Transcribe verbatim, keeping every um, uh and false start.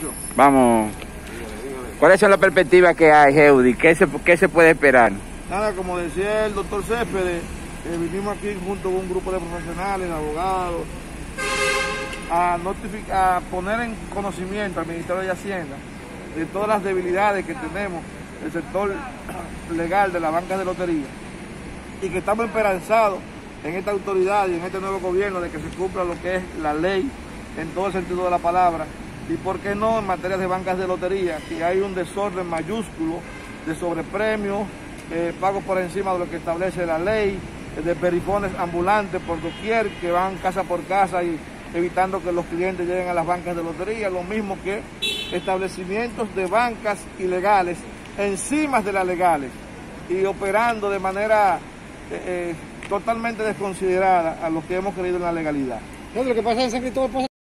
muchacho. Vamos. ¿Cuáles son las perspectivas que hay, Heudi? ¿Qué se, qué se puede esperar? Nada, como decía el doctor Céspedes, eh, vinimos aquí junto con un grupo de profesionales, abogados, a, notificar, a poner en conocimiento al Ministerio de Hacienda de todas las debilidades que tenemos en el sector legal de la banca de lotería y que estamos esperanzados en esta autoridad y en este nuevo gobierno de que se cumpla lo que es la ley en todo el sentido de la palabra y por qué no en materia de bancas de lotería, que hay un desorden mayúsculo de sobrepremios, eh, pagos por encima de lo que establece la ley, eh, de perifones ambulantes por doquier que van casa por casa y evitando que los clientes lleguen a las bancas de lotería, lo mismo que establecimientos de bancas ilegales encima de las legales y operando de manera eh, eh, totalmente desconsiderada a lo que hemos creído en la legalidad. No, lo que pasa en San Cristóbal